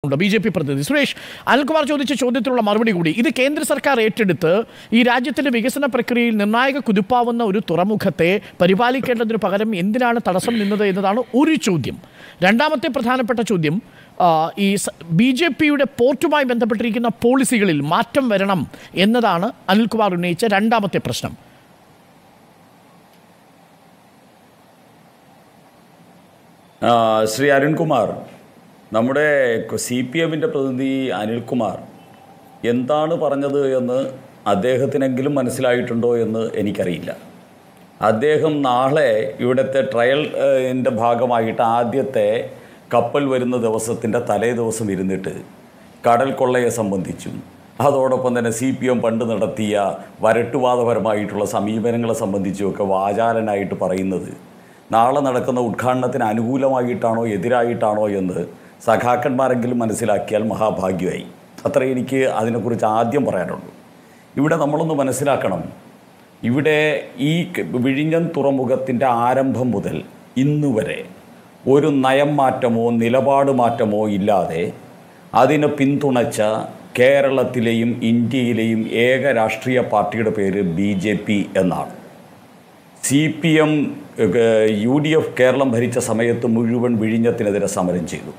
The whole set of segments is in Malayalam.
നമുക്കുണ്ട്, BJP പ്രതിനിധി സുരേഷ്. അനിൽകുമാർ ചോദിച്ച ചോദ്യത്തിനുള്ള മറുപടി കൂടി. ഇത് കേന്ദ്ര സർക്കാർ ഏറ്റെടുത്ത് ഈ രാജ്യത്തിൻ്റെ വികസന പ്രക്രിയയിൽ നിർണായക കുതിപ്പാവുന്ന ഒരു തുറമുഖത്തെ പരിപാലിക്കേണ്ടതിന് പകരം എന്തിനാണ് തടസ്സം നിന്നത് എന്നതാണ് ഒരു ചോദ്യം. രണ്ടാമത്തെ പ്രധാനപ്പെട്ട ചോദ്യം, ഈ BJPയുടെ പോർട്ടുമായി ബന്ധപ്പെട്ടിരിക്കുന്ന പോളിസികളിൽ മാറ്റം വരണം എന്നതാണ് അനിൽകുമാർ ഉന്നയിച്ച രണ്ടാമത്തെ പ്രശ്നം. ശ്രീ അരുൺകുമാർ, നമ്മുടെ CPMൻ്റെ പ്രതിനിധി അനിൽകുമാർ എന്താണ് പറഞ്ഞത് എന്ന് അദ്ദേഹത്തിനെങ്കിലും മനസ്സിലായിട്ടുണ്ടോ എന്ന് എനിക്കറിയില്ല. അദ്ദേഹം നാളെ ഇവിടുത്തെ ട്രയലിൻ്റെ ഭാഗമായിട്ട് ആദ്യത്തെ കപ്പൽ വരുന്ന ദിവസത്തിൻ്റെ തലേ ദിവസം ഇരുന്നിട്ട് കടൽ കൊള്ളയെ സംബന്ധിച്ചും അതോടൊപ്പം തന്നെ CPM പണ്ട് നടത്തിയ വരട്ടുവാദപരമായിട്ടുള്ള സമീപനങ്ങളെ സംബന്ധിച്ചുമൊക്കെ വാചാലനായിട്ട് പറയുന്നത് നാളെ നടക്കുന്ന ഉദ്ഘാടനത്തിന് അനുകൂലമായിട്ടാണോ എതിരായിട്ടാണോ എന്ന് സഖാക്കന്മാരെങ്കിലും മനസ്സിലാക്കിയാൽ മഹാഭാഗ്യമായി. അത്ര എനിക്ക് അതിനെക്കുറിച്ച് ആദ്യം പറയാനുള്ളൂ. ഇവിടെ നമ്മളൊന്ന് മനസ്സിലാക്കണം, ഇവിടെ ഈ വിഴിഞ്ഞം തുറമുഖത്തിൻ്റെ ആരംഭം മുതൽ ഇന്നുവരെ ഒരു നയം മാറ്റമോ നിലപാട് മാറ്റമോ ഇല്ലാതെ അതിനെ പിന്തുണച്ച കേരളത്തിലെയും ഇന്ത്യയിലെയും ഏക രാഷ്ട്രീയ പാർട്ടിയുടെ പേര് BJP എന്നാണ്. CPM UDF കേരളം ഭരിച്ച സമയത്ത് മുഴുവൻ വിഴിഞ്ഞത്തിനെതിരെ സമരം ചെയ്തു.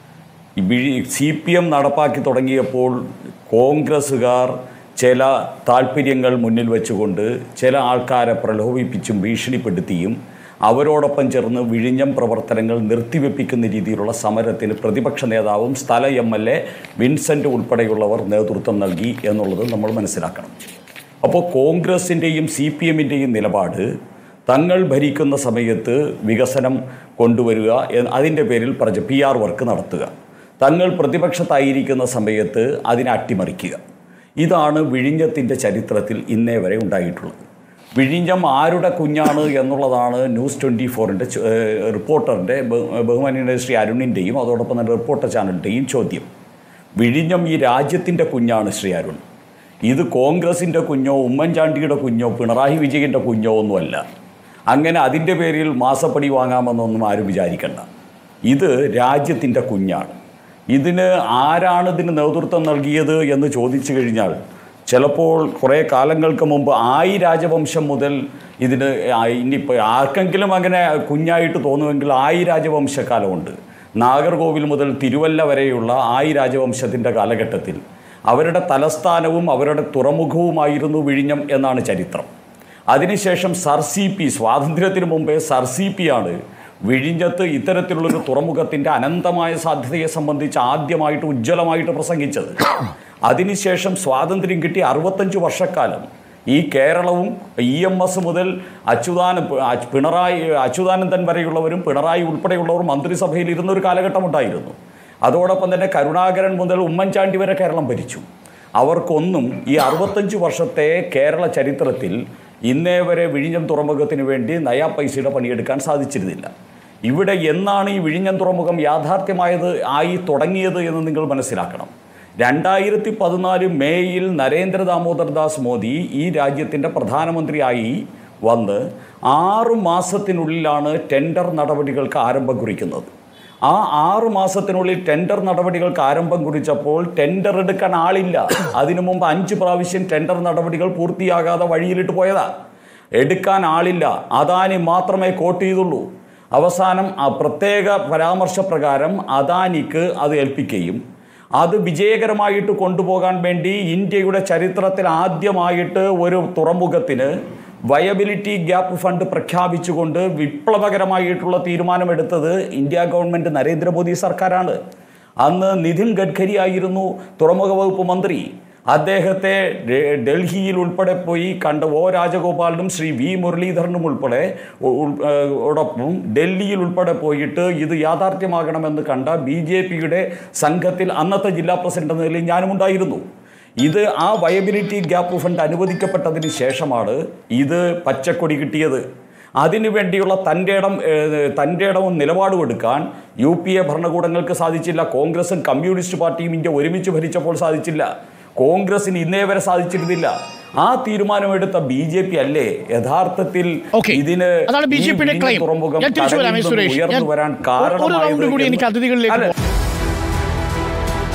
CPM നടപ്പാക്കി തുടങ്ങിയപ്പോൾ കോൺഗ്രസ്സുകാർ ചില താല്പര്യങ്ങൾ മുന്നിൽ വെച്ചുകൊണ്ട് ചില ആൾക്കാരെ പ്രലോഭിപ്പിച്ചും ഭീഷണിപ്പെടുത്തിയും അവരോടൊപ്പം ചേർന്ന് വിഴിഞ്ഞം പ്രവർത്തനങ്ങൾ നിർത്തിവെപ്പിക്കുന്ന രീതിയിലുള്ള സമരത്തിന് പ്രതിപക്ഷ നേതാവും സ്ഥല MLA വിൻസെൻ്റ് ഉൾപ്പെടെയുള്ളവർ നേതൃത്വം നൽകി എന്നുള്ളത് നമ്മൾ മനസ്സിലാക്കണം. അപ്പോൾ കോൺഗ്രസിൻ്റെയും CPMൻ്റെയും നിലപാട് തങ്ങൾ ഭരിക്കുന്ന സമയത്ത് വികസനം കൊണ്ടുവരിക, അതിൻ്റെ പേരിൽ PR വർക്ക് നടത്തുക, തങ്ങൾ പ്രതിപക്ഷത്തായിരിക്കുന്ന സമയത്ത് അതിനെ അട്ടിമറിക്കുക. ഇതാണ് വിഴിഞ്ഞത്തിൻ്റെ ചരിത്രത്തിൽ ഇന്നേ വരെ ഉണ്ടായിട്ടുള്ളത്. വിഴിഞ്ഞം ആരുടെ കുഞ്ഞാണ് എന്നുള്ളതാണ് News 24ൻ്റെ റിപ്പോർട്ടറിൻ്റെ ബഹുമാന്യനായ ശ്രീ അരുണിൻ്റെയും അതോടൊപ്പം തന്നെ റിപ്പോർട്ടർ ചാനലിൻ്റെയും ചോദ്യം. വിഴിഞ്ഞം ഈ രാജ്യത്തിൻ്റെ കുഞ്ഞാണ് ശ്രീ അരുൺ. ഇത് കോൺഗ്രസിൻ്റെ കുഞ്ഞോ ഉമ്മൻചാണ്ടിയുടെ കുഞ്ഞോ പിണറായി വിജയൻ്റെ കുഞ്ഞോ ഒന്നുമല്ല. അങ്ങനെ അതിൻ്റെ പേരിൽ മാസപ്പടി വാങ്ങാമെന്നൊന്നും ആരും വിചാരിക്കണ്ട. ഇത് രാജ്യത്തിൻ്റെ കുഞ്ഞാണ്. ഇതിന് ആരാണ് ഇതിന് നേതൃത്വം നൽകിയത് എന്ന് ചോദിച്ചു കഴിഞ്ഞാൽ ചിലപ്പോൾ കുറേ കാലങ്ങൾക്ക് മുമ്പ് രാജവംശം മുതൽ ഇതിന് ഇനിയിപ്പോൾ ആർക്കെങ്കിലും അങ്ങനെ കുഞ്ഞായിട്ട് തോന്നുമെങ്കിൽ രാജവംശക്കാലമുണ്ട്. നാഗർകോവിൽ മുതൽ തിരുവല്ല വരെയുള്ള രാജവംശത്തിൻ്റെ കാലഘട്ടത്തിൽ അവരുടെ തലസ്ഥാനവും അവരുടെ തുറമുഖവുമായിരുന്നു വിഴിഞ്ഞം എന്നാണ് ചരിത്രം. അതിനുശേഷം സർ CP, സ്വാതന്ത്ര്യത്തിന് മുമ്പേ സർ CP ആണ് വിഴിഞ്ഞത്ത് ഇത്തരത്തിലുള്ളൊരു തുറമുഖത്തിൻ്റെ അനന്തമായ സാധ്യതയെ സംബന്ധിച്ച് ആദ്യമായിട്ട് ഉജ്ജ്വലമായിട്ട് പ്രസംഗിച്ചത്. അതിനുശേഷം സ്വാതന്ത്ര്യം കിട്ടി 65 വർഷക്കാലം ഈ കേരളവും EMS മുതൽ അച്യുതാനന്ദൻ വരെയുള്ളവരും പിണറായി ഉൾപ്പെടെയുള്ളവർ മന്ത്രിസഭയിൽ ഇരുന്നൊരു കാലഘട്ടമുണ്ടായിരുന്നു. അതോടൊപ്പം തന്നെ കരുണാകരൻ മുതൽ ഉമ്മൻചാണ്ടി വരെ കേരളം ഭരിച്ചു. അവർക്കൊന്നും ഈ 65 വർഷത്തെ കേരള ചരിത്രത്തിൽ ഇന്നേ വരെ വിഴിഞ്ഞം തുറമുഖത്തിന് വേണ്ടി നയാ പൈസയുടെ പണിയെടുക്കാൻ സാധിച്ചിരുന്നില്ല. ഇവിടെ എന്നാണ് ഈ വിഴിഞ്ഞം തുറമുഖം യാഥാർത്ഥ്യമായത് തുടങ്ങിയത് എന്ന് നിങ്ങൾ മനസ്സിലാക്കണം. 2014 മേയിൽ നരേന്ദ്ര ദാമോദർ ദാസ് മോദി ഈ രാജ്യത്തിൻ്റെ പ്രധാനമന്ത്രിയായി വന്ന് 6 മാസത്തിനുള്ളിലാണ് ടെൻഡർ നടപടികൾക്ക് ആരംഭം കുറിക്കുന്നത്. ആ 6 മാസത്തിനുള്ളിൽ ടെൻഡർ നടപടികൾക്ക് ആരംഭം കുറിച്ചപ്പോൾ ടെൻഡർ എടുക്കാൻ ആളില്ല. അതിനു മുമ്പ് 5 പ്രാവശ്യം ടെൻഡർ നടപടികൾ പൂർത്തിയാകാതെ വഴിയിലിട്ട് പോയതാ. എടുക്കാൻ ആളില്ല. അദാനി മാത്രമേ കോട്ട് ചെയ്തുള്ളൂ. അവസാനം ആ പ്രത്യേക പരാമർശപ്രകാരം അദാനിക്ക് അത് ഏൽപ്പിക്കുകയും അത് വിജയകരമായിട്ട് കൊണ്ടുപോകാൻ വേണ്ടി ഇന്ത്യയുടെ ചരിത്രത്തിൽ ആദ്യമായിട്ട് ഒരു തുറമുഖത്തിന് വയബിലിറ്റി ഗ്യാപ്പ് ഫണ്ട് പ്രഖ്യാപിച്ചുകൊണ്ട് വിപ്ലവകരമായിട്ടുള്ള തീരുമാനമെടുത്തത് ഇന്ത്യ ഗവൺമെൻറ് നരേന്ദ്രമോദി സർക്കാരാണ്. അന്ന് നിതിൻ ഗഡ്കരി ആയിരുന്നു തുറമുഖ വകുപ്പ് മന്ത്രി. അദ്ദേഹത്തെ ഡൽഹിയിൽ ഉൾപ്പെടെ പോയി കണ്ട രാജഗോപാലിനും ശ്രീ മുരളീധരനും ഉൾപ്പെടെ ഓടൊപ്പം ഡൽഹിയിൽ ഉൾപ്പെടെ പോയിട്ട് ഇത് യാഥാർത്ഥ്യമാകണമെന്ന് കണ്ട BJPയുടെ സംഘത്തിൽ അന്നത്തെ ജില്ലാ പ്രസിഡന്റ് എന്ന നിലയിൽ ഞാനും ഉണ്ടായിരുന്നു. ഇത് ആ വയബിലിറ്റി ഗ്യാപ്പ് ഫണ്ട് അനുവദിക്കപ്പെട്ടതിന് ശേഷമാണ് ഇത് പച്ചക്കൊടി കിട്ടിയത്. അതിനു വേണ്ടിയുള്ള തൻ്റെ ഇടവും നിലപാടും എടുക്കാൻ UPA ഭരണകൂടങ്ങൾക്ക് സാധിച്ചില്ല. കോൺഗ്രസും കമ്മ്യൂണിസ്റ്റ് പാർട്ടിയും ഇന്ത്യ ഒരുമിച്ച് ഭരിച്ചപ്പോൾ സാധിച്ചില്ല. കോൺഗ്രസിന് ഇന്നേ വരെ സാധിച്ചിരുന്നില്ല. ആ തീരുമാനമെടുത്ത BJP അല്ലേ യഥാർത്ഥത്തിൽ ഇതിന് തുറമുഖം ഉയർന്നു വരാൻ കാരണമായത്.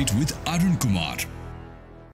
Date with Arun Kumar.